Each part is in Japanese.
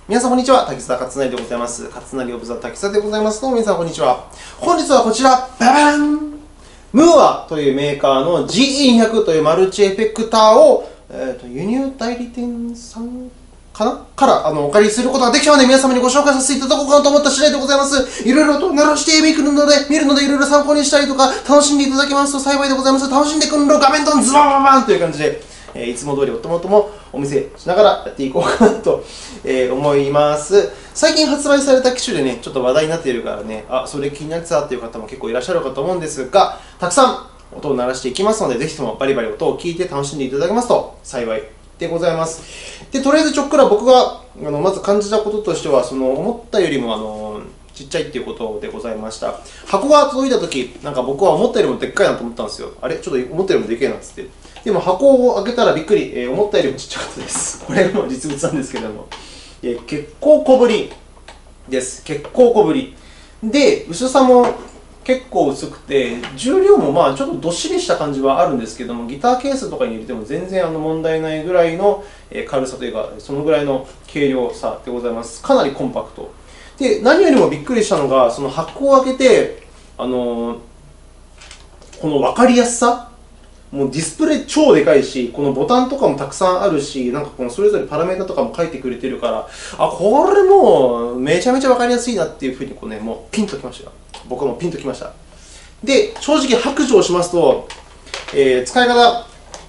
皆さんこんにちは。滝沢勝成でございます。勝成オブザ滝沢でございます。どうも皆さんこんにちは。本日はこちら、ババンムーアというメーカーの GE200 というマルチエフェクターを、輸入代理店さんからお借りすることができたので、皆様にご紹介させていただこうかなと思った次第でございます。いろいろと鳴らして見るので、いろいろ参考にしたりとか、楽しんでいただけますと幸いでございます。楽しんでくんろ、画面ドンズババババンという感じで、いつも通り夫もお見せしながらやっていこうかなと、思います。最近発売された機種でね、ちょっと話題になっているからね、それ気になってたっていう方も結構いらっしゃるかと思うんですが、たくさん音を鳴らしていきますので、ぜひともバリバリ音を聞いて楽しんでいただけますと幸いでございます。で、とりあえずちょっくら僕がまず感じたこととしては、思ったよりもちっちゃいっていうことでございました。箱が届いたとき、なんか僕は思ったよりもでっかいなと思ったんですよ。あれちょっと思ったよりもでけえなっつって。でも箱を開けたらびっくり、思ったよりもちっちゃかったです。これも実物なんですけれども。結構小ぶりです。結構小ぶり。で、薄さも結構薄くて、重量もちょっとどっしりした感じはあるんですけども、ギターケースとかに入れても全然問題ないぐらいの軽さというか、そのぐらいの軽量さでございます。かなりコンパクト。で、何よりもびっくりしたのが、その箱を開けて、この分かりやすさ、もうディスプレイ超でかいし、このボタンとかもたくさんあるし、なんかこのそれぞれパラメータとかも書いてくれてるから、これもうめちゃめちゃ分かりやすいなっていうふうにもうピンときましたよ。僕はもうピンときました。で、正直白状しますと、使い方、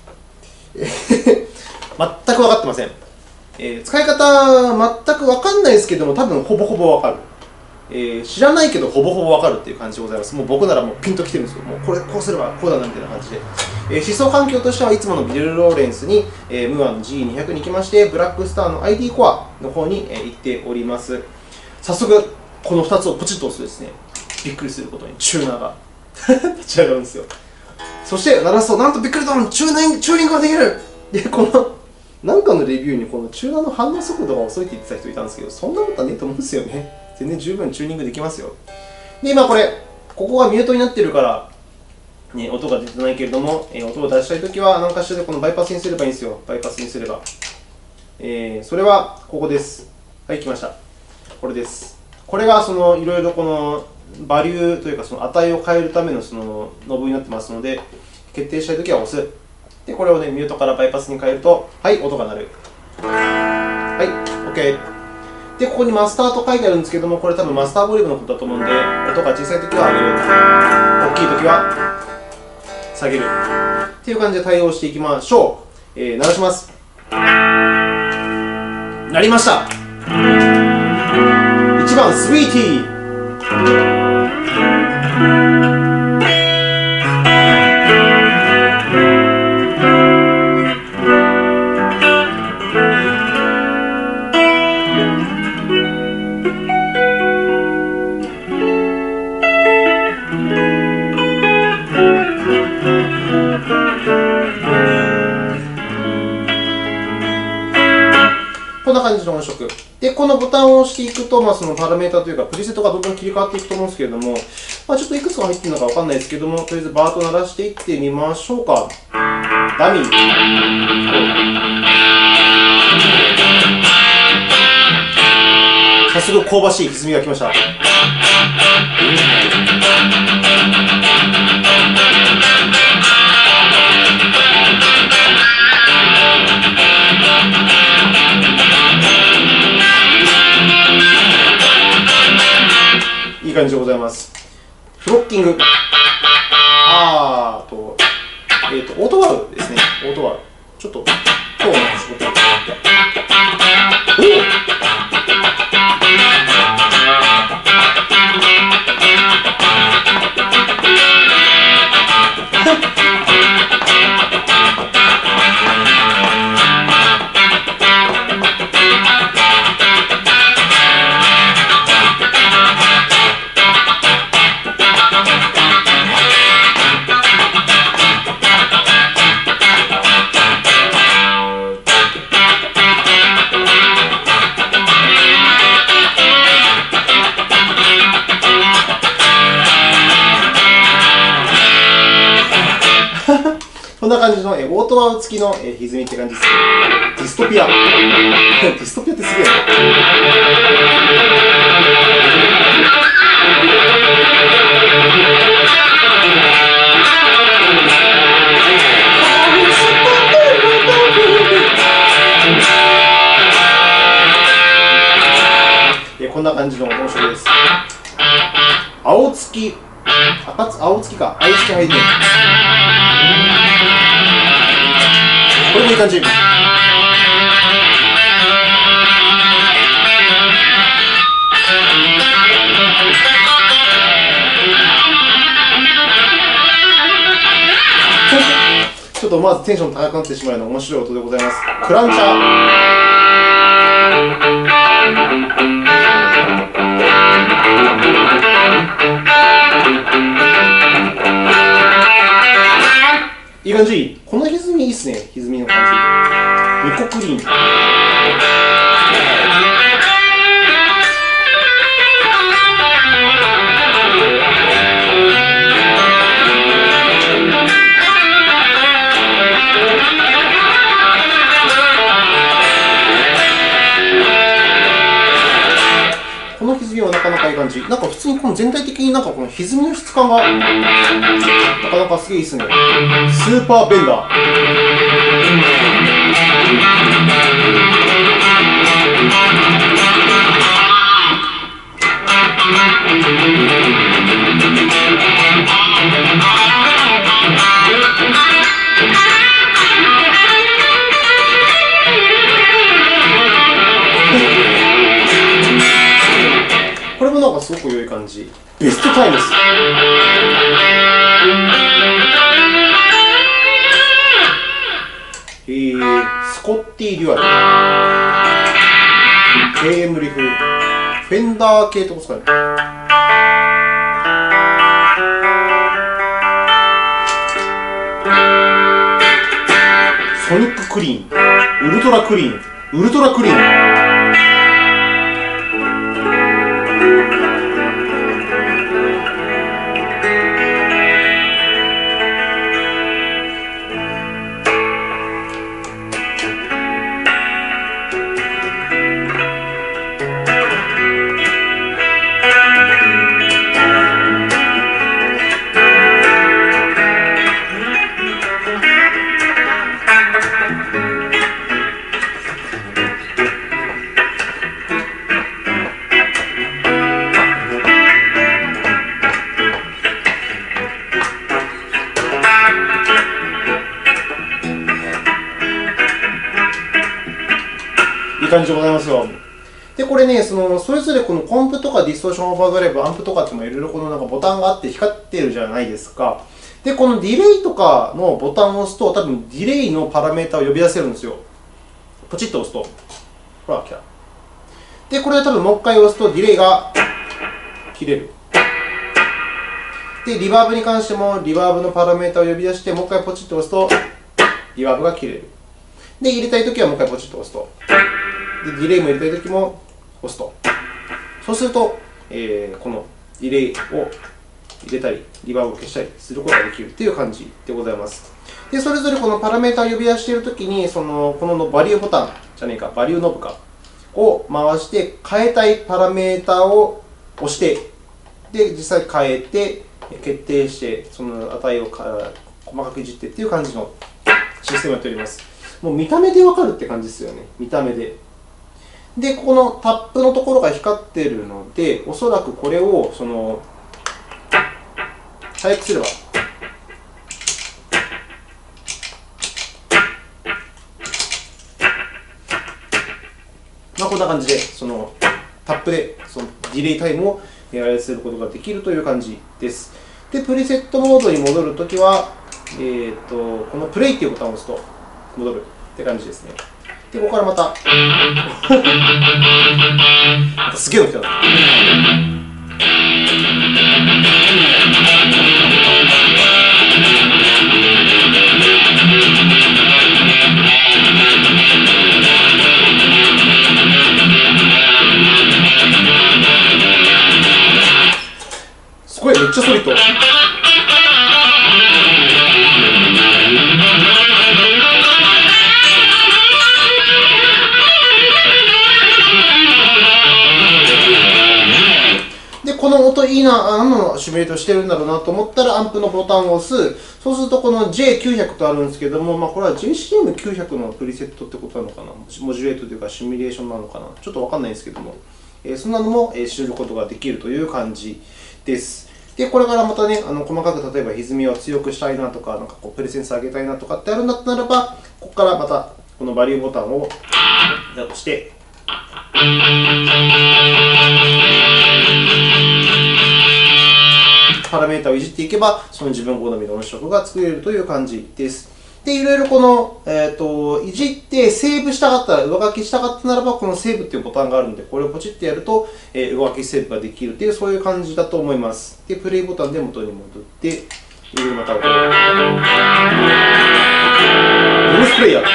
全く分かってません。使い方全く分かんないですけども、多分ほぼほぼ分かる。知らないけどほぼほぼ分かるっていう感じでございます。もう僕ならもうピンときてるんですよ。もうこうすればこうだなみたいな感じで。思想環境としてはいつものビル・ローレンスに、ムーアの G200 に行きまして、ブラックスターの ID コアの方に、行っております。早速、この2つをポチッと押すとですね、びっくりすることにチューナーが立ち上がるんですよ。そして鳴らすと、なんとびっくりだ、チューニングができる。で、なんかのレビューにこのチューナーの反応速度が遅いって言ってた人いたんですけど、そんなことはねえと思うんですよね。全然十分チューニングできますよ。で、今ここがミュートになっているから、ね、音が出てないけれども、音を出したいときは何かしらでこのバイパスにすればいいんですよ。バイパスにすれば。それはここです。はい、来ました。これです。これがいろいろこのバリューというかその値を変えるためのノブになってますので、決定したいときは押す。で、これをね、ミュートからバイパスに変えると、はい、音が鳴る。はい、OK。で、ここにマスターと書いてあるんですけども、これ多分マスターボリュームのことだと思うんで、音が小さいときは上げる。大きいときは下げる。っていう感じで対応していきましょう。鳴らします。鳴りました。1番、スイーティー。こんな感じの音色。で、このボタンを押していくと、そのパラメータというか、プリセットがどんどん切り替わっていくと思うんですけれども、ちょっといくつか入っているのかわかんないですけども、とりあえずバーッと鳴らしていってみましょうか。ダミー。早速香ばしい歪みが来ました。いい感じでございます。フロッキング。オートワウですね。オートワウ。ちょっと、今日の仕事。こんな感じのオートワウ付きの歪みって感じです。ディストピア。ディストピアってすげえな。 こんな感じの音色です。青月、青月か、青月入ってる。これもいい感じ。ちょっと思わずテンション高くなってしまうような面白い音でございます。クランチャー。いい感じ。この歪みいいっすね。歪みの感じ。ニコクリーン。この歪みはなかなかいい感じ。なんか普通にこの全体的になんかこの歪みの質感がなかなかすげえいいっすね。スーパーベンダー。これもなんかすごく良い感じ。ベストタイムス。スコッティ・デュアル。KM リフ。フェンダー系ってことですかね。ソニッククリーン。ウルトラクリーン。ウルトラクリーン。いい感じでございますよ。で、これね、それぞれこのコンプとかディストーションオーバードライブ、アンプとかってもいろいろこのなんかボタンがあって光ってるじゃないですか。で、このディレイとかのボタンを押すと、多分ディレイのパラメータを呼び出せるんですよ。ポチッと押すと。ほら、来た。で、これで多分もう一回押すとディレイが切れる。で、リバーブに関してもリバーブのパラメータを呼び出して、もう一回ポチッと押すとリバーブが切れる。で、入れたいときはもう一回ポチッと押すと。で、ディレイも入れたいときも押すと。そうすると、このディレイを入れたり、リバーブを消したりすることができるという感じでございます。で、それぞれこのパラメータを呼び出しているときに、このバリューボタンじゃねえか、バリューノブかを回して、変えたいパラメータを押して、で、実際変えて、決定して、その値を細かくいじってっていう感じのシステムをやっております。もう見た目でわかるって感じですよね。見た目で。で、ここのタップのところが光っているので、おそらくこれを早くすれば、こんな感じで、タップでディレイタイムをやらせることができるという感じです。で、プリセットモードに戻るときは、このプレイっていうボタンを押すと戻るって感じですね。で、ここからまた、すげえの来たな。すごい、めっちゃソリッド。で、この音いいな、何のシミュレートしてるんだろうなと思ったら、アンプのボタンを押す。そうすると、この J900 とあるんですけども、これは JCM900 のプリセットってことなのかな、モジュレートというか、シミュレーションなのかな、ちょっとわかんないんですけども、 そんなのも知ることができるという感じです。で、これからまたね、細かく例えば歪みを強くしたいなとか、なんかこうプレセンス上げたいなとかってあるんだったならば、ここからまたこのバリューボタンを押して、パラメータをいじっていけば、その自分好みの音色が作れるという感じです。で、いろいろこの、いじってセーブしたかったら、上書きしたかったならば、このセーブっていうボタンがあるので、これをポチッとやると、上書きセーブができるという、そういう感じだと思います。で、プレイボタンで元に戻って、いろいろまたこう、ブルースプレイヤー。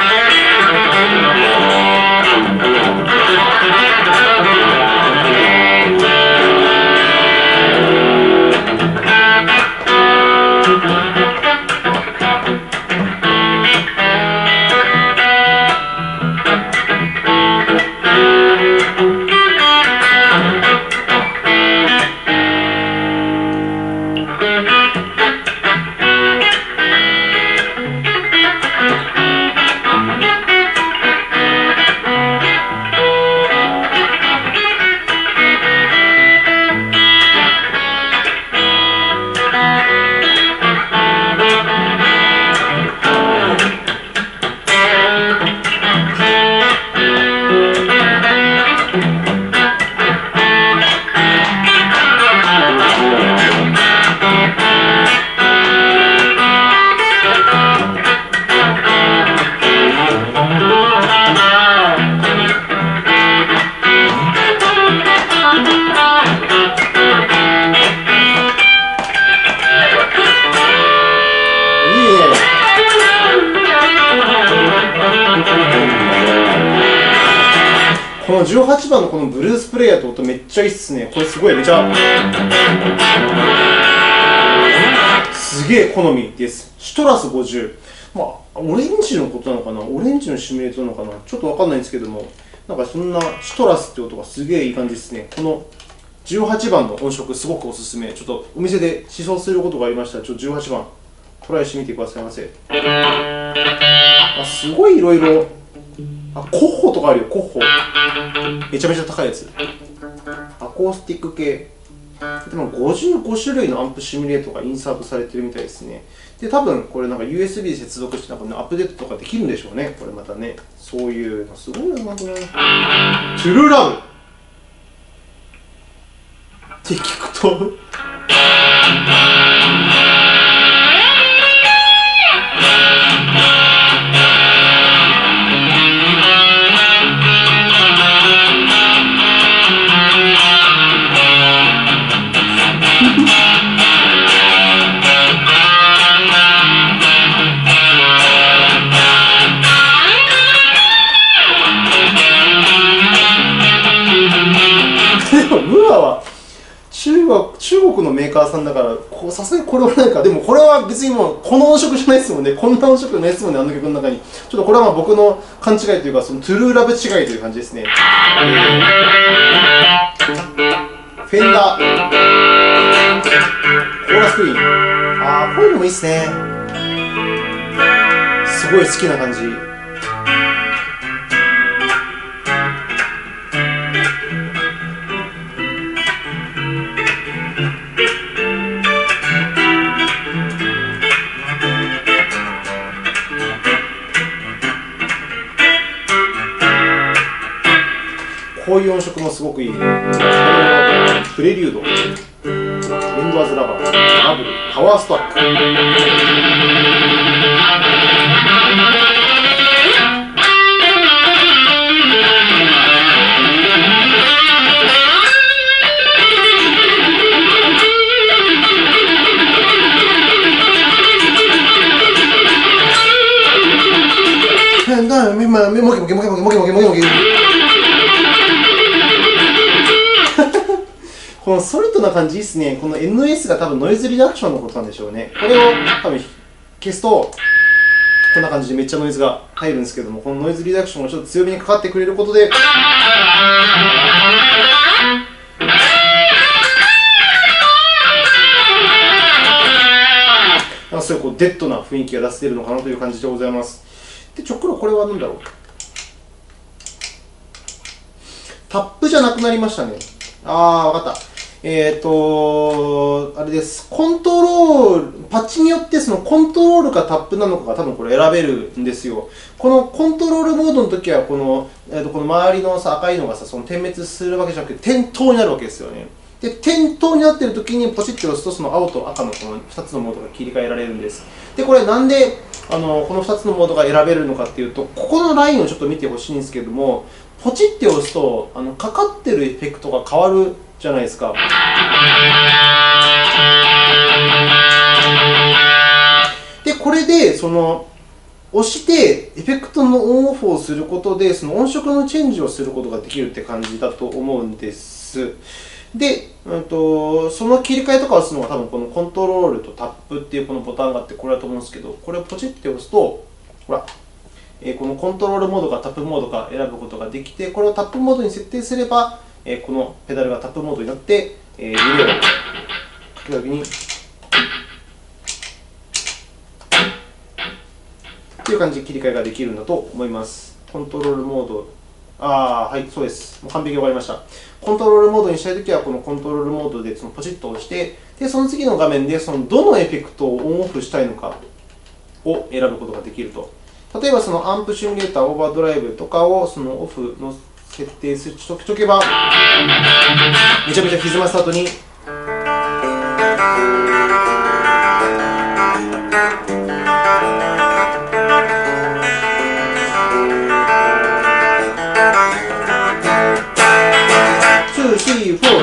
この18番のこのブルースプレイヤーって音めっちゃいいっすね。これすごいめちゃすげえ好みです。シュトラス50。オレンジのことなのかな、オレンジのシミュレートなのかな、ちょっとわかんないんですけども、なんかそんなシュトラスって音がすげえいい感じですね。この18番の音色すごくおすすめ。ちょっとお店で試奏することがありましたら、ちょっと18番トライしてみてくださいませ。すごいいろいろ。コッホとかあるよ、コッホ。めちゃめちゃ高いやつ。アコースティック系。でも55種類のアンプシミュレートがインサートされてるみたいですね。で、多分これなんか USB で接続してなんか、ね、アップデートとかできるんでしょうね。これまたね。そういうのすごいな、これ。トゥルーラブって聞くとムーアは中国のメーカーさんだから、さすがにこれはないか。でもこれは別にもうこの音色じゃないですもんね。こんな音色ないですもんね、あの曲の中に。ちょっとこれは僕の勘違いというか、そのトゥルーラブ違いという感じですね。フェンダー、コーラスクリーン。こういうのもいいっすね。すごい好きな感じ。こういう音色もすごくいい。プレリュード、エンドアズラバー、バブル、パワーストラック。モキモキモキモキモキモキモキモキ。このソリッドな感じいいっすね。この NS が多分ノイズリダクションのことなんでしょうね。これを多分消すと、こんな感じでめっちゃノイズが入るんですけども、このノイズリダクションがちょっと強めにかかってくれることで、すごいこうデッドな雰囲気が出せているのかなという感じでございます。で、これは何だろう。 タップじゃなくなりましたね。わかった。あれです。コントロール、パッチによってそのコントロールかタップなのかが多分これ選べるんですよ。このコントロールモードの時はこの周りのさ赤いのがさ、その点滅するわけじゃなくて点灯になるわけですよね。で、点灯になっている時にポチッと押すとその青と赤のこの2つのモードが切り替えられるんです。で、これなんでこの2つのモードが選べるのかっていうと、ここのラインをちょっと見てほしいんですけども、ポチッて押すとかかってるエフェクトが変わるじゃないですか。で、これで押してエフェクトのオンオフをすることでその音色のチェンジをすることができるって感じだと思うんです。で、その切り替えとかをするのが多分このコントロールとタップっていうこのボタンがあってこれだと思うんですけど、これをポチッて押すとほら、このコントロールモードかタップモードか選ぶことができて、これをタップモードに設定すればこのペダルがタップモードになって、リレーをかけたときにという感じで切り替えができるんだと思います。コントロールモード、はい、そうです。もう完璧に終わりました。コントロールモードにしたいときは、このコントロールモードでポチッと押して、でその次の画面でどのエフェクトをオンオフしたいのかを選ぶことができると。例えばアンプシミュレーター、オーバードライブとかをオフの設定しとけば、めちゃめちゃ歪ませた後に、2、3、4。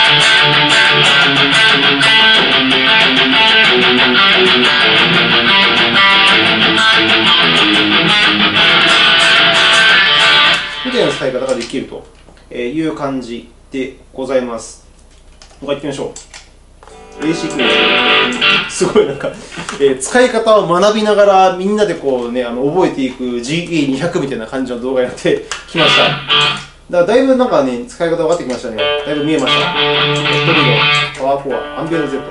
みたいな使い方ができるという感じでございます。もう一回行ってみましょう。AC クロス。すごい使い方を学びながらみんなで覚えていく GE200 みたいな感じの動画になってきました。だいぶ使い方分かってきましたね。だいぶ見えました。ホットリード、パワーコア、アンビエント Z。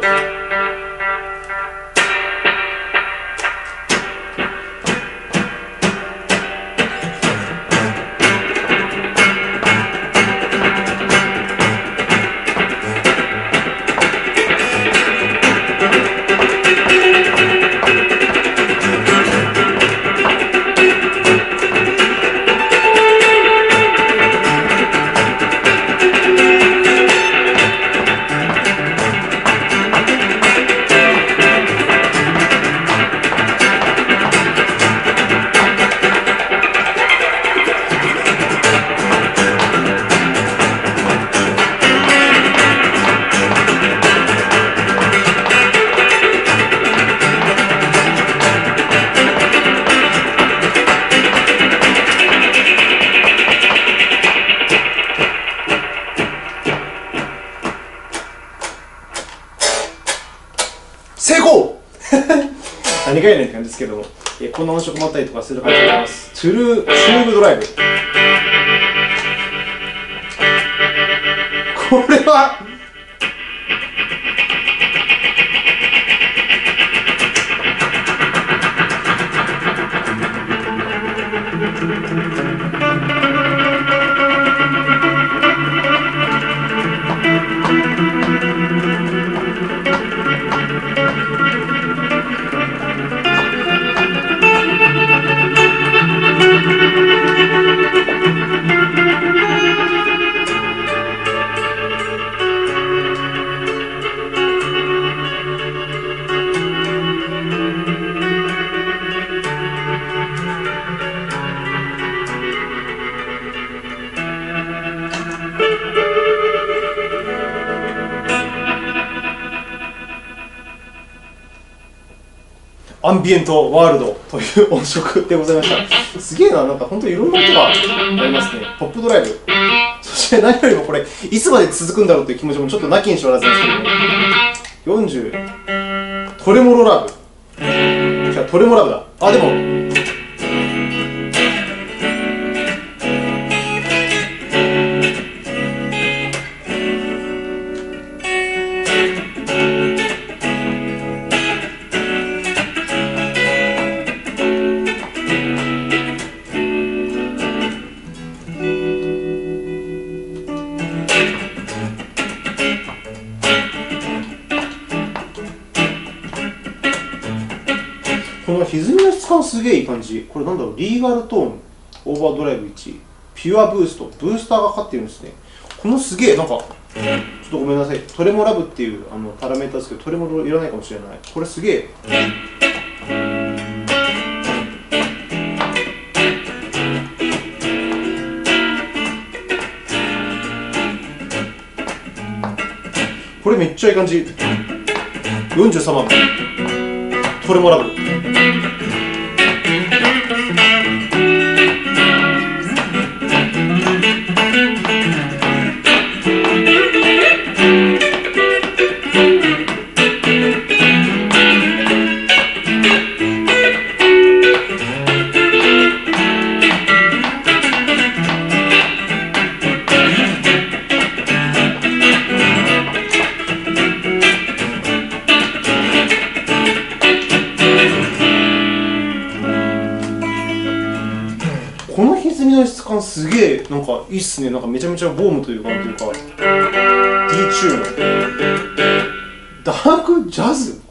成功何がやねんって感じですけども、こんな音色もあったりとかする感じでございます。トゥルーブドライブ。これはアンビエントワールドという音色でございました。すげえな、本当にいろんな音がありますね。ポップドライブ。そして何よりもこれ、いつまで続くんだろうという気持ちもちょっとなきにしもあらずなんですけども、40、トレモロラブ。じゃあトレモラブだ。でも、 歪みの質感すげえいい感じ。これなんだろう、リーガルトーン、オーバードライブ1、ピュアブースト、ブースターがかかってるんですね。このすげえ、なんか、ちょっとごめんなさい、トレモラブっていうパラメータですけど、トレモロいらないかもしれない。これすげえ。これめっちゃいい感じ。43万。トレモラブ。この歪みの質感すげえなんかいいっすね。なんかめちゃめちゃボームというか、なんていうか D チューン、ダークジャズ。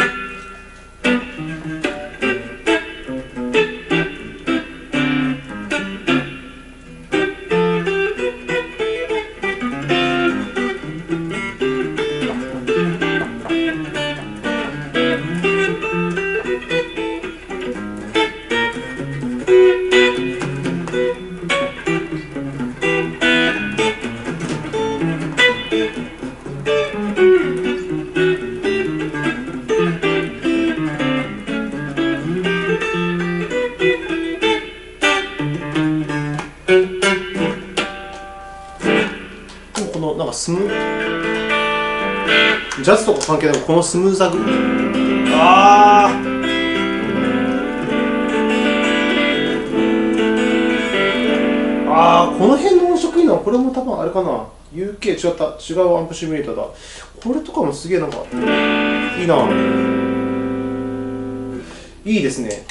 このなんかジャズとか関係なくこのスムーズさ、この辺の音色いいな。これも多分あれかな、 UK 違うアンプシミュレーターだ。これとかもすげえなんかいいな、いいですね。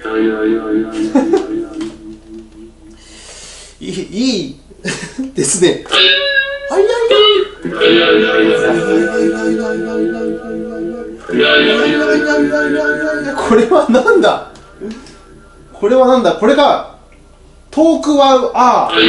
いいですね。これはなんだ、これはなんだ、これがトークワウ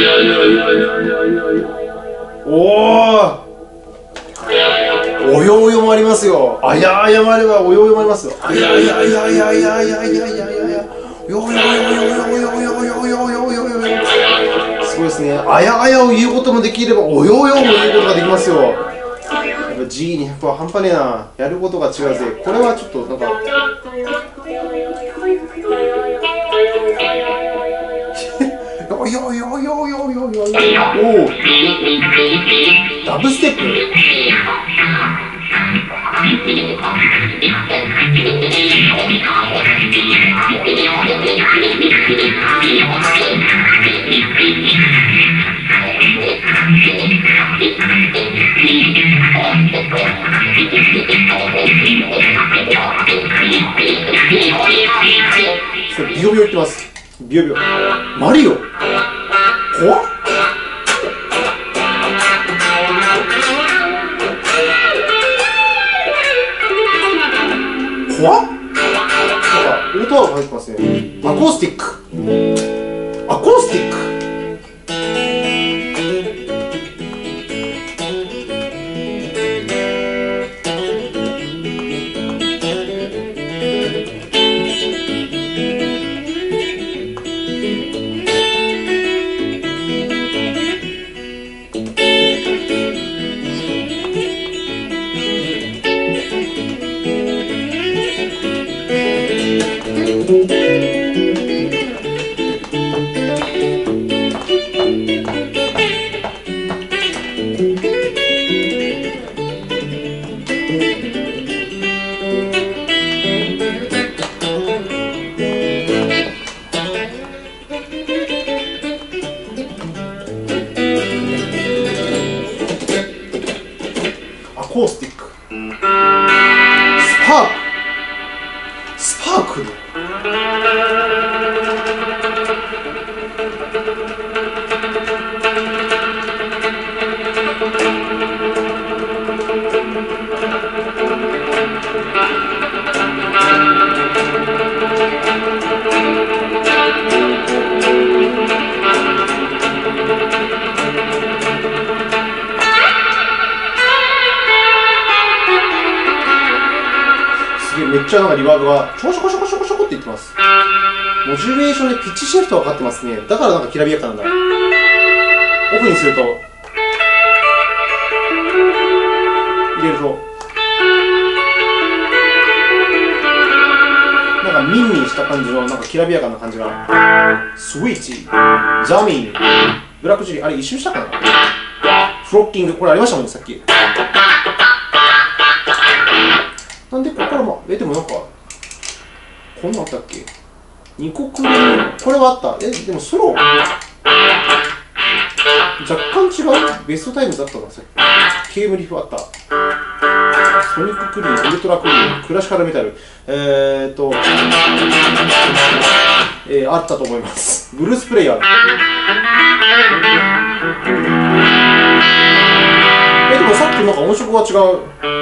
およおよもありますよ。あやあやもあればおよおよもありますよ。あやあやあやあやあやあやあやあやよよよよよよよよよよよ、すごいですね。あやあやを言うこともできればおよおよも言うことができますよ。やっぱ G200 は半端ねえな。やることが違うぜ。これはちょっとなんかよよよよよよよ、おお、ダブステップ。ビヨビヨいってます。ビヨビヨ。マリオ。怖っ。怖っ。なんか音が入ってますね。アコースティック。アコースティック。アコースティック。スパークル。 めっちゃなんかリバーブがちょこちょこちょこちょこちょこっていってます。モジュレーションでピッチシフトがかかってますね。だからなんかきらびやかなんだ。オフにすると、入れると、なんかミンミンした感じのなんかきらびやかな感じが。スイッチ、ザミン、ブラックジュリー、あれ一周したかな。フロッキング、これありましたもんね、さっき。なんでここからまあ、でもなんか、こんなんあったっけ ?2 個くらい、これはあった。でもソロ若干違うベストタイムだったな、さっき。ケーブリフあった。ソニッククリーン、ウルトラクリーン、クラシカルメタル。あったと思います。ブルースプレイヤー。でもさっきなんか音色が違う。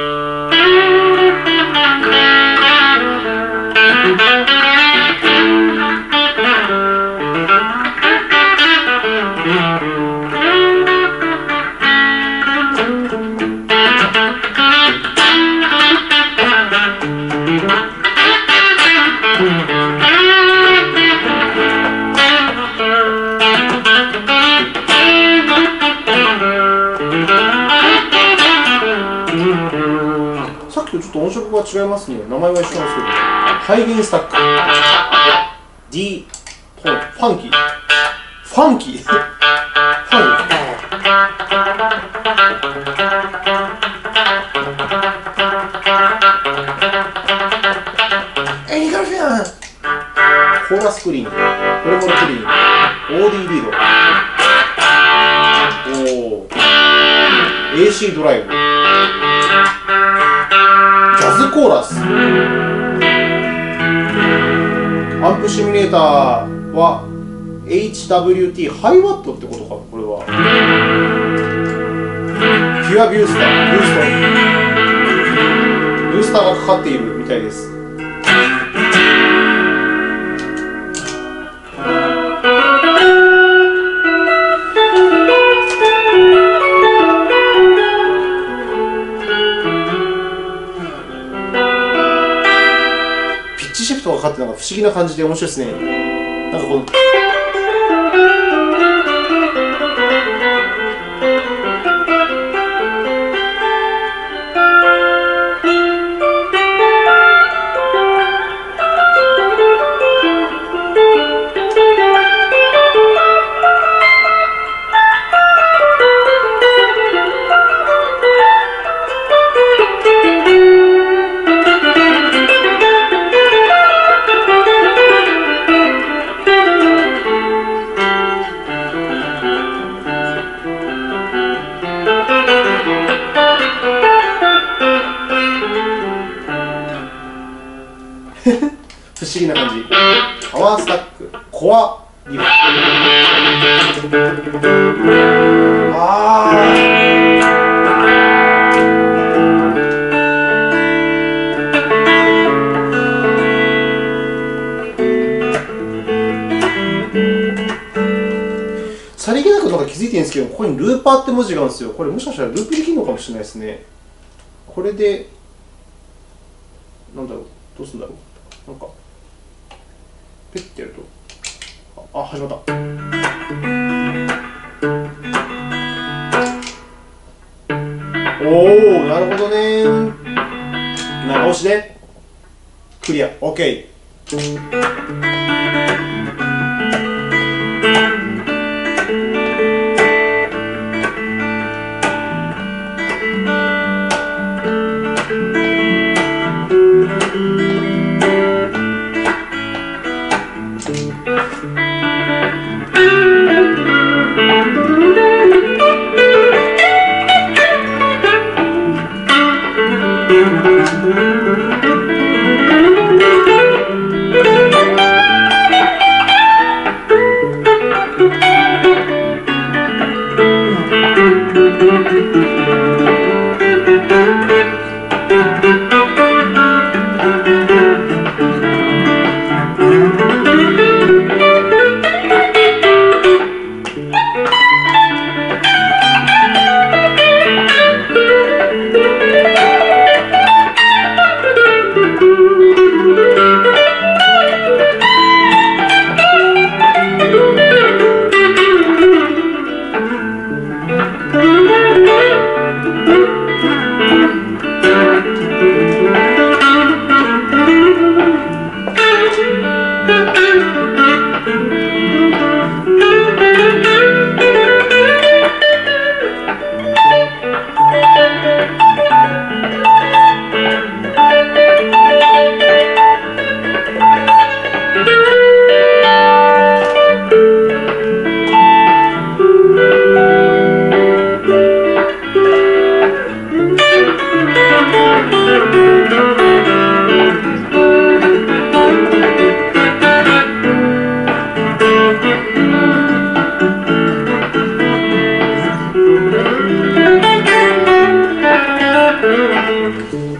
さっきとちょっと音色が違いますね。名前は一緒なんですけど。ハイゲンスタック。D、ファンキー。ファンキーファンキー。エニカルフィアンコーラスクリーン。プレモルクリーン。OD リード。AC ドライブ。ジャズコーラス。アンプシミュレーターは HWT ハイワットってことか、これは。ピュアビュースター、ブースターがかかっているみたいです。シフトがかかってなんか不思議な感じで面白いですね。なんかこの不思議な感じ。パワースタック、コアリフ。さりげなくなんか気づいてるんですけど、ここにルーパーって文字があるんですよ。これもしかしたらループできるのかもしれないですね。これで、なんだろう、どうするんだろう。なんか、ペッてやると、始まった。なるほどね。長押しで、クリア、OK。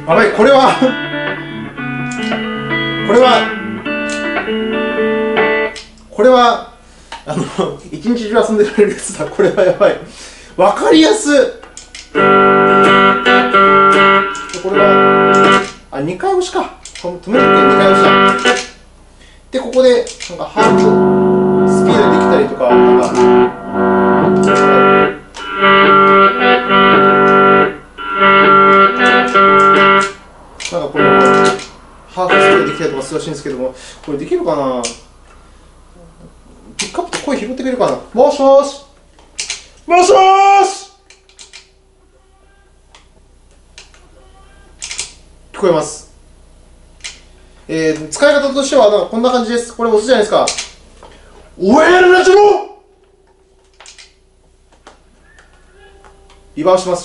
やばい、これは一日中遊んでられるやつだ。これはやばい。わかりやすい。これは2回押しか。止めるって2回押しだ。で、ここでなんかハーフスピードでできたりとか、このハーフスピードできたりとかするらしいんですけども、これできるかな。ピックアップと声拾ってくれるかな。もしもしもしもし、聞こえます。使い方としてはなんかこんな感じです。これ押すじゃないですか。おやるなちろリバースします。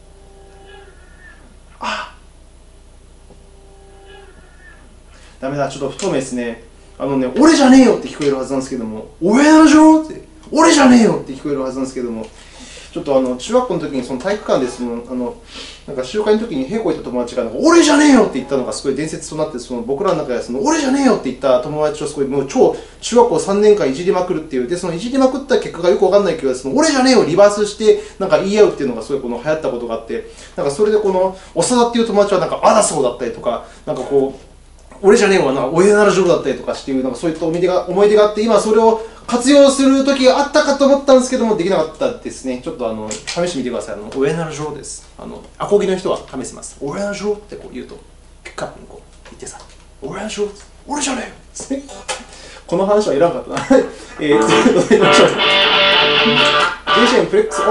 ダメだ、ちょっと不透明ですね。俺じゃねえよって聞こえるはずなんですけども、おやるじろって、俺じゃねえよって聞こえるはずなんですけども、ちょっと中学校の時にその体育館でなんか集会の時にへこいた友達が俺じゃねえよって言ったのがすごい伝説となって、僕らの中では俺じゃねえよって言った友達をすごいもう超中学校3年間いじりまくるっていう、でそのいじりまくった結果がよくわかんないけど、俺じゃねえよをリバースしてなんか言い合うっていうのがすごい流行ったことがあって、なんかそれで長田っていう友達はなんかあだそうだったりとか、なんか俺じゃねえわな、親ならジョーだったりとかしていう、なんかそういった思い出があって、今それを活用する時があったかと思ったんですけども、できなかったですね。ちょっと試してみてください。親ならジョーです。アコギの人は試せます。親ならジョーって言うと、ピックアップに言ってさ、親ならジョー、俺じゃねえよこの話はいらんかったな。次の行きましょう。JCM プレックスオン。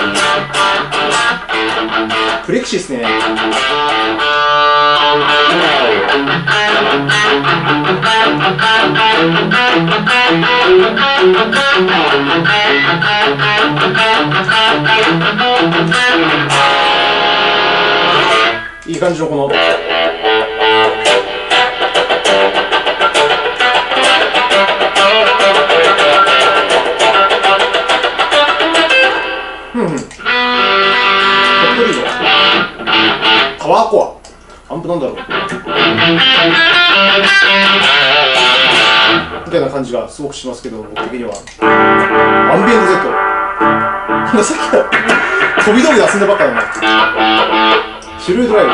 プレキシですね。いい感じのタワーコアアンプなんだろうみたいな感じがすごくしますけど、僕的にはアンビエント Z さっきから飛び道具で遊んでばっかだな。シルードライブ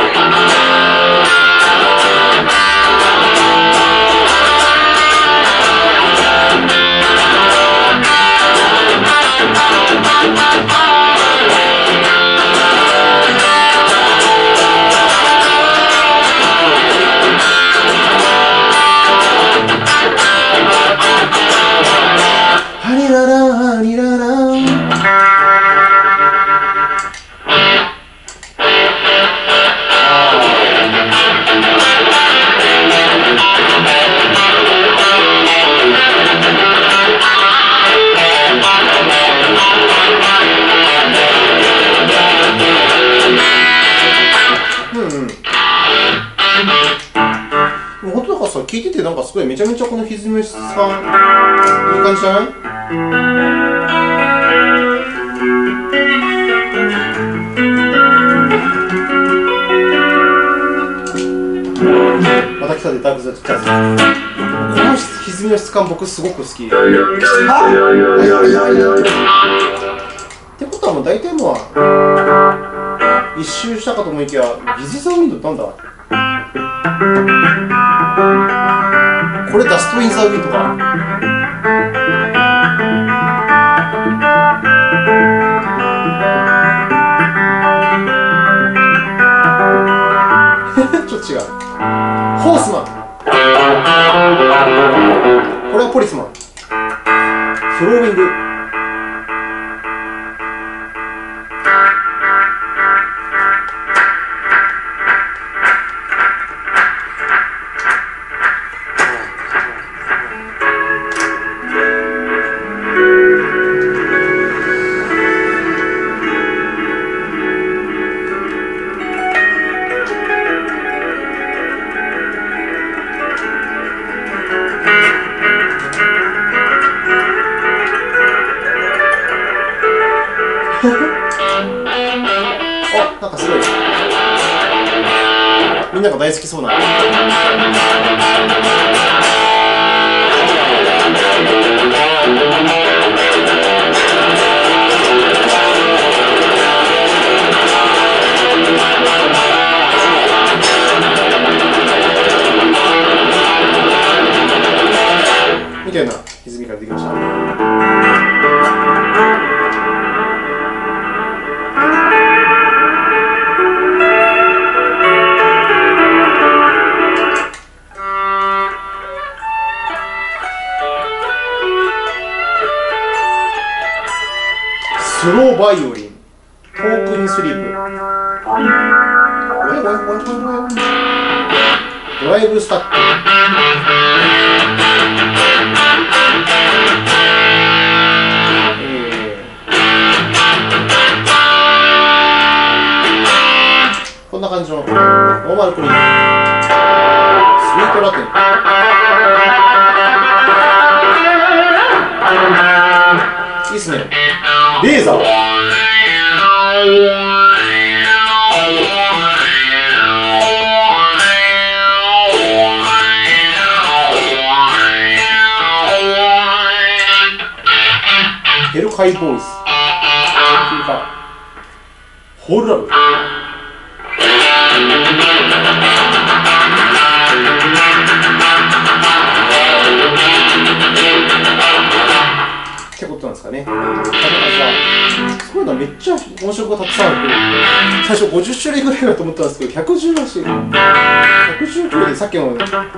聞いててなんかすごいめちゃめちゃこの歪みさんいい感じじゃない？また来たでダークザジャズ。この歪みの質感僕すごく好き。ってことはもう大体もう一周したかと思いきや、ビジザーウィンドってなんだ？これダスト・イン・ザ・ウィンドか。ちょっと違う。ホースマン。これはポリスマン。フローウィング。なんかすごい。 みんなが大好きそうな。みたいな歪みができました。スローバイオリン、トークインスリープ、ドライブスタック、こんな感じのノーマルクリーン、スイートラテン、いいっすね。レーザー、ヘルカイボーイス、ホールラブ、ってことなんですかね。すごいな、めっちゃ音色がたくさんある。最初50種類ぐらいだと思ったんですけど、110らしい。119でさっきの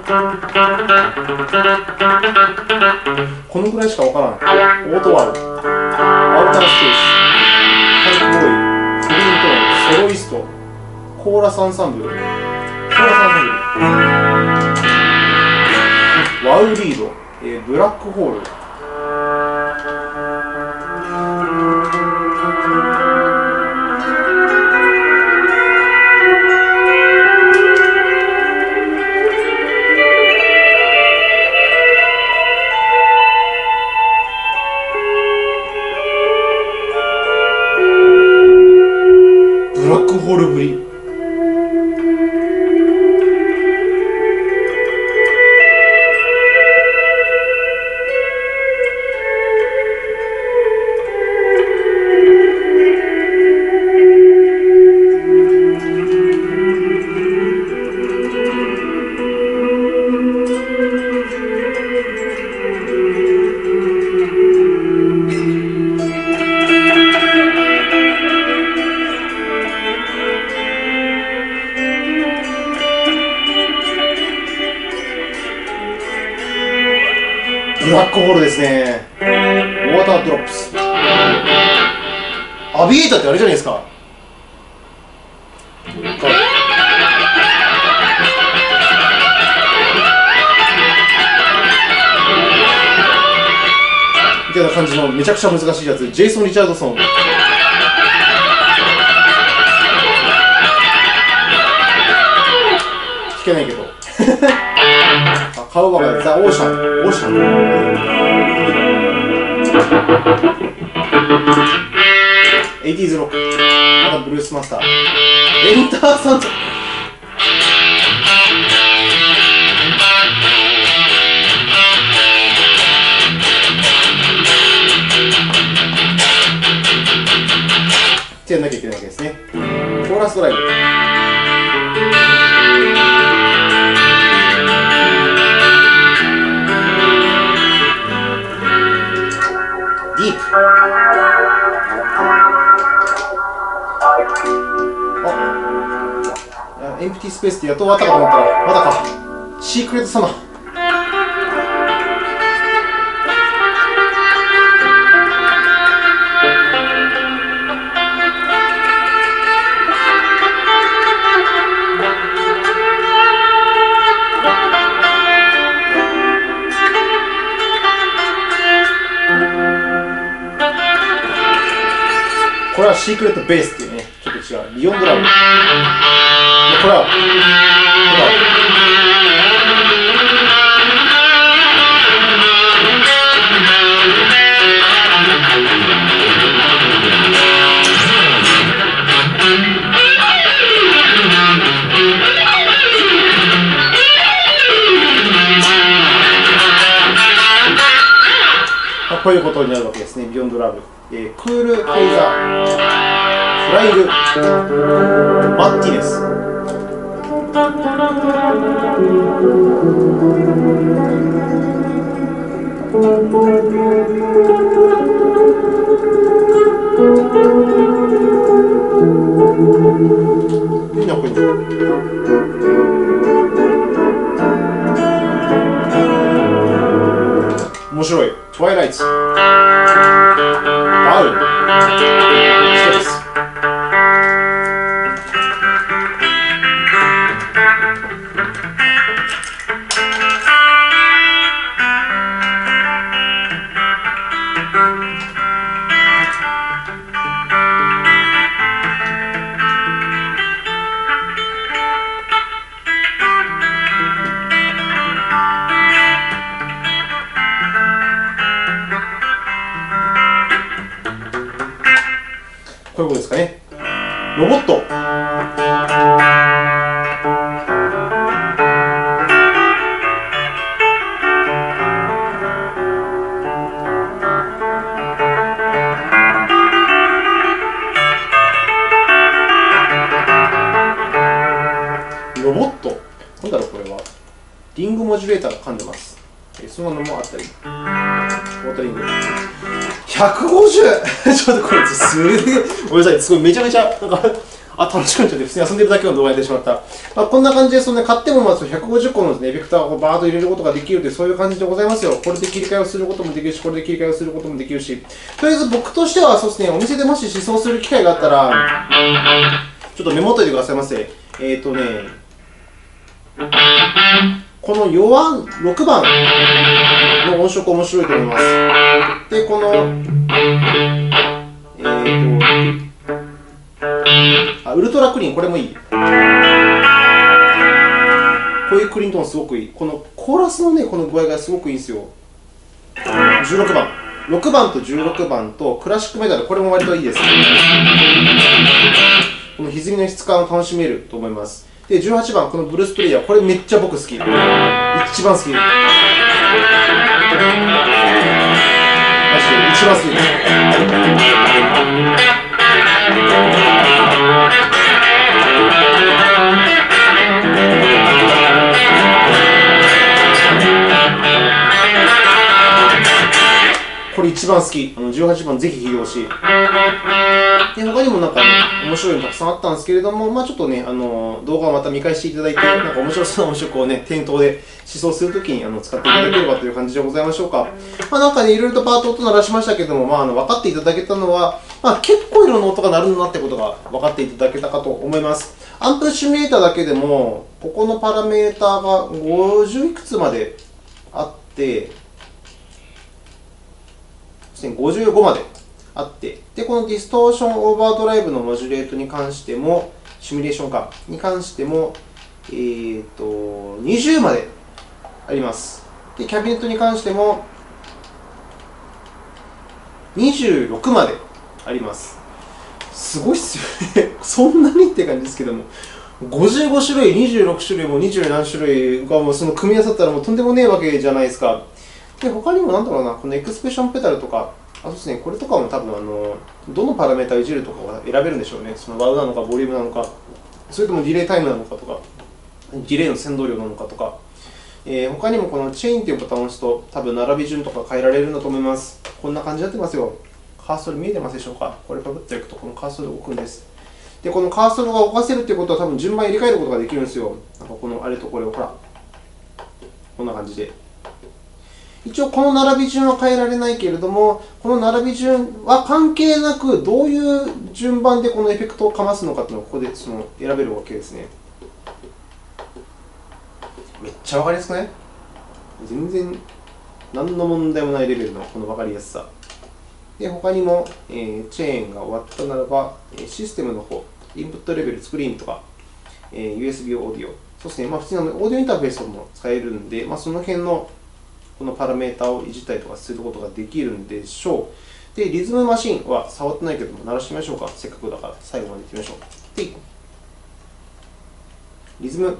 このぐらいしかわからない。オートワール、アウタースペース、ハイボーイ、グリーントーン、ソロイスト、コーラスアンサンブル、ワウリード、ブラックホール、ブラックホールぶり。ブラックホールですね。ウォータードロップス。アビータってあれじゃないですか。みたいな感じのめちゃくちゃ難しいやつ、ジェイソン・リチャードソン。弾けないけど。カウバがザ・オーシャン、オーシャン。80s ロック、まだブルースマスター、エンターサンド。ってやんなきゃいけないわけですね。コーラスドライブ。ディープ。エンプティスペースってやっと終わったかと思ったらまだか。シークレットサマー。これはシークレットベースっていうね、ちょっと違う。ビヨンドラム。これは、 ということになるわけですね、ビヨンドラブ。クールフェイザー、フライング、マッティネス。いいな、これ。面白い。トワイライツ。バウル。ステップス。こういうことですかね。ロボット。ロボット。なんだろう、これは。リングモジュレーターが噛んでます。そのものもあったり。ウォータリング。150! ちょっとこれ、すげえ、ごめんなさい、すごいめちゃめちゃ、なんか、楽しくなっちゃって、普通に遊んでるだけの動画になってしまった。こんな感じで、買ってもまず150個のですね、エフェクターをバーッと入れることができるという、そういう感じでございますよ。これで切り替えをすることもできるし、これで切り替えをすることもできるし、とりあえず僕としては、そうですね、お店でもし試奏する機会があったら、ちょっとメモっといてくださいませ。この6番の音色面白いと思います。で、この、ウルトラクリーン、これもいい。こういうクリーントーンすごくいい。このコーラスのね、この具合がすごくいいんですよ。16番。6番と16番とクラシックメダル、これも割といいです。この歪みの質感を楽しめると思います。で、18番、このブルースプレイヤー、これめっちゃ僕好き。一番好き。マジで、一番好き。これ一番好き。18番ぜひ弾いてほしい。で、他にもなんか、面白いのたくさんあったんですけれども、ちょっとね、動画をまた見返していただいて、なんか面白そうな音色をね、店頭で試奏するときに使っていただければという感じでございましょうか。なんかね、いろいろとパート音鳴らしましたけども、分かっていただけたのは、結構いろんな音が鳴るんだなってことが分かっていただけたかと思います。アンプシミュレーターだけでも、ここのパラメーターが50いくつまであって、55まであって、で、このディストーションオーバードライブのモジュレートに関しても、シミュレーションかに関しても、20まであります。で、キャビネットに関しても、26まであります。すごいっすよね。そんなにって感じですけども。55種類、26種類も20何種類がもうその組み合わさったらもうとんでもねえわけじゃないですか。で、他にもなんだろうな、このエクスプレッションペダルとか、そうですね、これとかも多分どのパラメータをいじるとかは選べるんでしょうね。そのワウなのか、ボリュームなのか、それともディレイタイムなのかとか、ディレイの先導量なのかとか、他にもこのチェインというボタンを押すと、多分並び順とか変えられるんだと思います。こんな感じになってますよ。カーソル見えてますでしょうか。これパブっていくと、このカーソルを置くんです。で、このカーソルが動かせるっていうことは、多分順番入れ替えることができるんですよ。なんかこのあれとこれを、ほら、こんな感じで。一応この並び順は変えられないけれども、この並び順は関係なく、どういう順番でこのエフェクトをかますのかというのをここで選べるわけですね。めっちゃ分かりやすくない？全然何の問題もないレベルのこの分かりやすさ。で、他にも、チェーンが終わったならば、システムの方、インプットレベル、スクリーンとか、USB オーディオ、そうですね、普通にオーディオインターフェースも使えるんで、その辺のこのパラメータをいじったりとかすることができるんでしょう。で、リズムマシンは触ってないけども、鳴らしてみましょうか。せっかくだから、最後までいってみましょう。で、リズム、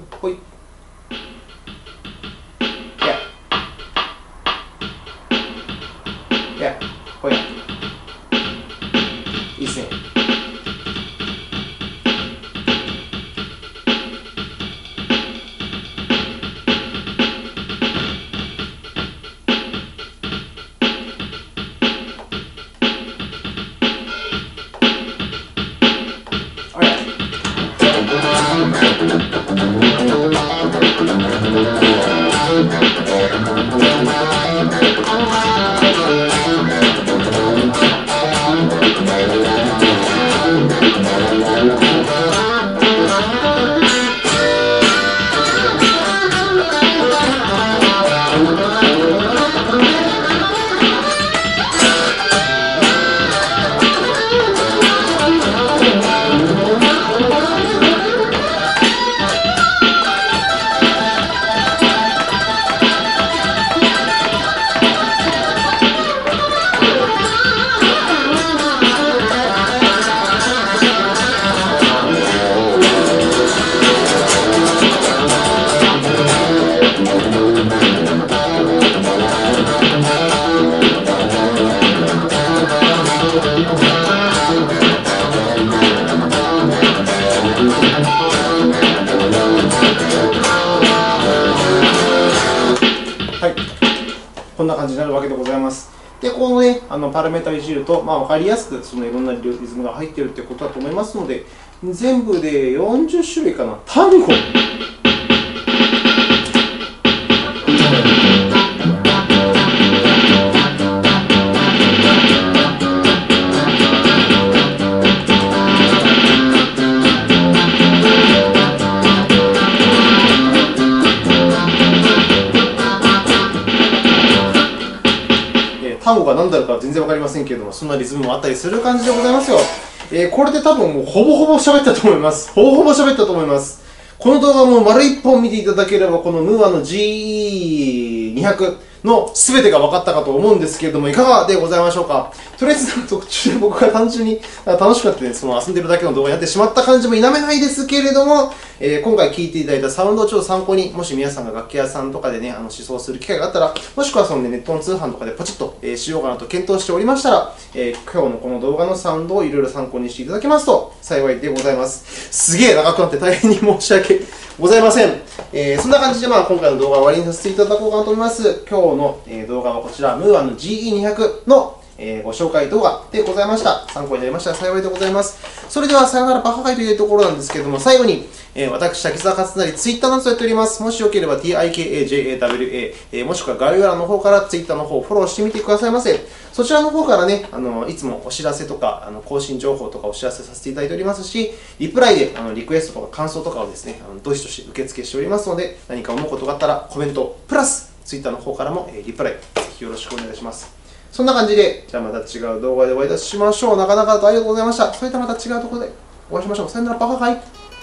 ほい。Yeah. こんな感じになるわけでございます。で、このね、パラメータをいじると、分かりやすくそのいろんなリズムが入っているということだと思いますので、全部で40種類かな、単語。単語が何だろうか全然わかりませんけれども、そんなリズムもあったりする感じでございますよ。これで多分もうほぼほぼ喋ったと思います。ほぼほぼ喋ったと思います。この動画も丸一本見ていただければ、このムーアの G200 の全てが分かったかと思うんですけれども、いかがでございましょうか。とりあえず途中で僕が単純に楽しくなってね、その遊んでるだけの動画になってしまった感じも否めないですけれども、今回聴いていただいたサウンドをちょっと参考に、もし皆さんが楽器屋さんとかでね、試奏する機会があったら、もしくはその、ね、ネットの通販とかでポチッと、しようかなと検討しておりましたら、今日のこの動画のサウンドをいろいろ参考にしていただけますと幸いでございます。すげえ長くなって大変に申し訳ございません。そんな感じで、今回の動画を終わりにさせていただこうかなと思います。今日の、動画はこちら、ムーアの GE200 のご紹介動画でございました。参考になりましたら幸いでございます。それでは、さよならバカ会というところなんですけれども、最後に、私、滝沢勝成、ツイッターなどやっております。もしよければ、TIKAJAWA、もしくは概要欄の方からツイッターの方をフォローしてみてくださいませ。そちらの方からね、いつもお知らせとか、更新情報とかお知らせさせていただいておりますし、リプライでリクエストとか感想とかをですね、どしどし受付しておりますので、何か思うことがあったらコメント、プラス、ツイッターの方からもリプライ、ぜひよろしくお願いします。そんな感じで、じゃあまた違う動画でお会いいたしましょう。なかなかとありがとうございました。それではまた違うところでお会いしましょう。さよなら、バカ会。